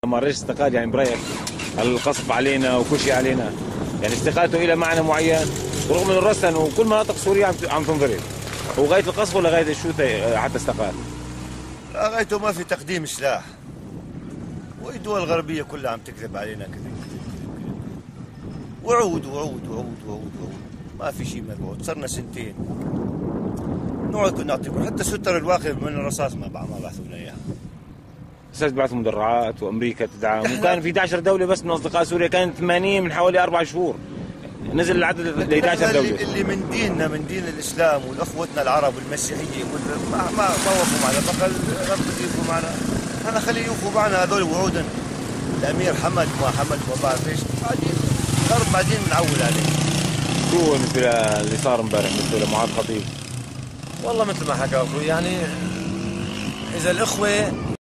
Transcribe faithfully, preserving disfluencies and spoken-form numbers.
لما الرئيس استقال يعني برايك القصف علينا وكل شيء علينا، يعني استقالته الى معنى معين رغم انه رسن وكل مناطق سوريا عم عم تنضرب، وغايه القصف ولا غايه شو حتى استقال؟ لا غايته ما في تقديم سلاح، والدول الغربيه كلها عم تكذب علينا كذب كذب كذب وعود وعود وعود وعود وعود، ما في شيء من الوعود، صرنا سنتين نقعد نعطيكم حتى ستر الواقف من الرصاص ما ما بعثوا لنا اياها. اساس بعثوا مدرعات وامريكا تدعم، وكان في احد عشر دوله بس من اصدقاء سوريا، كانت ثمانين من حوالي اربع شهور، نزل العدد ل احد عشر دوله. اللي من ديننا من دين الاسلام والاخوتنا العرب والمسيحيين ما ما ما وقفوا معنا، بقى ربنا يوقفوا معنا، احنا خليه يوقفوا معنا هذول وعودا. الامير حمد ما حمد ما بعرف ايش، بعدين صار بعدين بنعول عليه. شو بالنسبه اللي صار امبارح بالنسبه لمعاذ خطيب؟ والله مثل ما حكى اخوي، يعني اذا الاخوه